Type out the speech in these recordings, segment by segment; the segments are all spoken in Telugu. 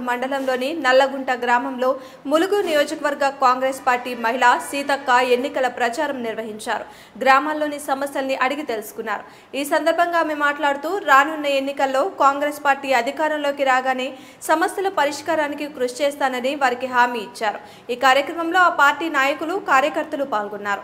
మండలంలోని నల్లగుంట గ్రామంలో ములుగు నియోజకవర్గ కాంగ్రెస్ పార్టీ మహిళా సీతక్క ఎన్నికల ప్రచారం నిర్వహించారు. గ్రామాల్లోని సమస్యల్ని అడిగి తెలుసుకున్నారు. ఈ సందర్భంగా ఆమె మాట్లాడుతూ రానున్న ఎన్నికల్లో కాంగ్రెస్ పార్టీ అధికారంలోకి రాగానే సమస్యల పరిష్కారానికి కృషి చేస్తానని వారికి హామీ ఇచ్చారు. ఈ కార్యక్రమంలో ఆ పార్టీ నాయకులు కార్యకర్తలు పాల్గొన్నారు.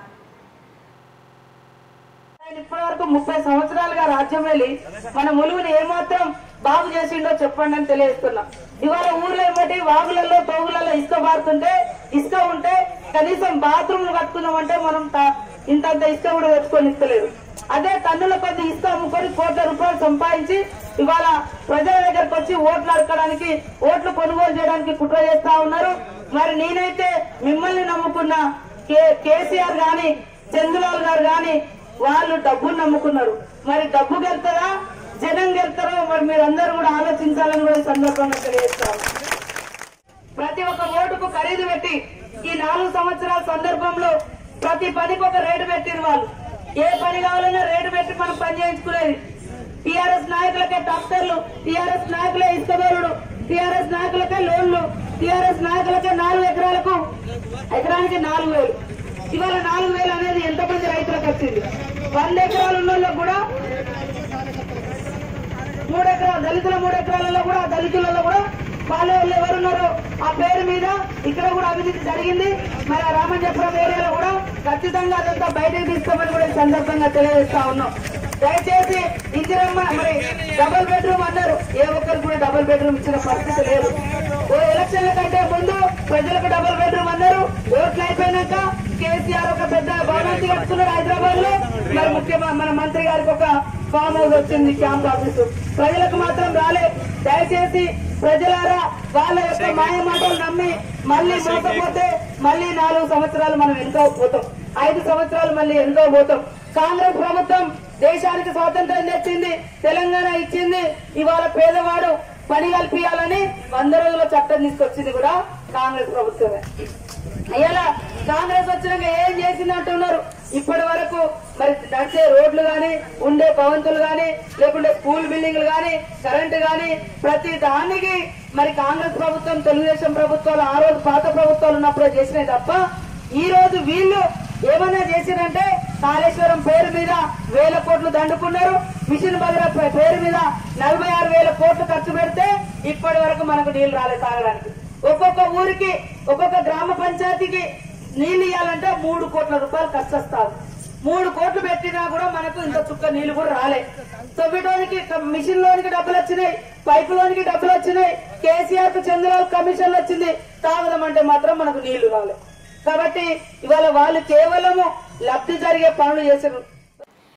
ఇప్పటివరకు 30 సంవత్సరాలుగా రాజ్యం వెళ్ళి మన ములుగుని ఏమాత్రం బాగు చేసిండో చెప్పండి అని తెలియజేస్తున్నాం. ఇవాళ ఊర్లో ఏమిటి వాగులలో తోగులలో ఇసుక బారుతుంటే ఇసుక ఉంటే కనీసం బాత్రూమ్ కట్టుకున్నామంటే మనం ఇంతంత ఇసుక కూడా తెచ్చుకొని ఇస్తలేదు. అదే టన్నుల కొద్ది ఇసుక అమ్ముకొని కోట్ల రూపాయలు సంపాదించి ఇవాళ ప్రజల దగ్గరకు వచ్చి ఓట్లు అడగడానికి ఓట్లు కొనుగోలు చేయడానికి కుట్ర చేస్తా ఉన్నారు. మరి నేనైతే మిమ్మల్ని నమ్ముకున్న కేసీఆర్ గాని చంద్రబాబు గారు గాని వాళ్ళు డబ్బును నమ్ముకున్నారు. మరి డబ్బు గెలుతారా జనం గెలుతారో మరి మీరందరూ కూడా ఆలోచించాలని కూడా సందర్భంగా తెలియజేస్తారు. ప్రతి ఒక్క ఓటుకు ఖరీదు పెట్టి ఈ 4 సంవత్సరాల సందర్భంలో ప్రతి పనికి ఒక రేటు పెట్టిరు. వాళ్ళు ఏ పని కావాలన్నా రేటు పెట్టి మనం పని చేయించుకునేది. టీఆర్ఎస్ నాయకులకే ట్రాక్టర్లు, టీఆర్ఎస్ నాయకులే ఇసుక బోరుడు, టీఆర్ఎస్ నాయకులకే లోన్లు, టీఆర్ఎస్ నాయకులకే 4 ఎకరాలకు ఎకరానికి 4,000. ఇవాళ 4,000 అనేది ఎంతమంది రైతులకు వచ్చింది? 100 ఎకరాలు ఉన్న వాళ్ళకు కూడా 3 ఎకరాలు దళితుల 3 ఎకరాలలో కూడా దళితులలో కూడా వాళ్ళు ఎవరున్నారో ఆ పేరు మీద ఇక్కడ కూడా అభివృద్ధి జరిగింది. మరి రామంజపురం ఏరియాలో కూడా ఖచ్చితంగా అదంతా బయటకు తీసుకోమని కూడా ఈ సందర్భంగా తెలియజేస్తా ఉన్నాం. దయచేసి ఇందిరమ్మ మరి డబుల్ బెడ్రూమ్ అన్నారు. ఏ ఒక్కరికి కూడా డబుల్ బెడ్రూమ్ ఇచ్చిన పరిస్థితి లేదు. ఎలక్షన్ల కంటే ముందు ప్రజలకు డబుల్ బెడ్రూమ్ అన్నారు. ఓట్లు అయిపోయినాక కేసీఆర్ ఒక పెద్ద భవనాన్ని కట్టుకున్నారు హైదరాబాద్ లో. మరి ముఖ్యమంత్రి మన మంత్రి గారికి ఒక ఫామ్ హౌస్ వచ్చింది, క్యాంప్ ఆఫీసు. ప్రజలకు మాత్రం రాలే. దయచేసి ప్రజలారా వాళ్ళ యొక్క మాయ మాటలు నమ్మి మళ్ళీ మోసపోతే మళ్ళీ 4 సంవత్సరాలు మనం వెనుక పోతాం, 5 సంవత్సరాలు మళ్ళీ వెనుక పోతాం. కాంగ్రెస్ ప్రభుత్వం దేశానికి స్వాతంత్రం తెచ్చింది, తెలంగాణ ఇచ్చింది. ఇవాళ పేదవాడు పని కల్పించాలని 100 రోజుల చట్టం తీసుకొచ్చింది కూడా కాంగ్రెస్ ప్రభుత్వమే. ఇలా కాంగ్రెస్ వచ్చినాక ఏం చేసింది అంటున్నారు. ఇప్పటి వరకు మరి నడిచే రోడ్లు గాని, ఉండే భవంతులు గాని, లేకుంటే స్కూల్ బిల్డింగ్లు గాని, కరెంటు గాని ప్రతి దానికి మరి కాంగ్రెస్ ప్రభుత్వం తెలుగుదేశం ప్రభుత్వాలు ఆ రోజు పాత ప్రభుత్వాలు ఉన్నప్పుడే చేసినాయి తప్ప ఈ రోజు వీళ్ళు ఏమన్నా చేసినంటే కాళేశ్వరం పేరు మీద 1000 కోట్లు దండుకున్నారు. మిషన్ భగీరథ పేరు మీద 46,000 కోట్లు ఖర్చు పెడితే ఇప్పటి వరకు మనకు నీళ్లు రాలేదు తాగడానికి. ఒక్కొక్క ఊరికి ఒక్కొక్క గ్రామ పంచాయతీకి నీళ్లు ఇవ్వాలంటే 3 కోట్ల రూపాయలు ఖర్చు వస్తారు. 3 కోట్లు పెట్టినా కూడా మనకు ఇంత చుక్క నీళ్లు కూడా రాలే. తొమ్మిదోనికి మిషన్ లోనికి డబ్బులు వచ్చినాయి, పైపు లోనికి డబ్బులు వచ్చినాయి, కేసీఆర్ కు చంద్రబాబు కమిషన్లు వచ్చింది. తాగదమంటే మాత్రం మనకు నీళ్లు రాలే. కాబట్టి ఇవాళ వాళ్ళు కేవలము లబ్ధి జరిగే పనులు చేశారు.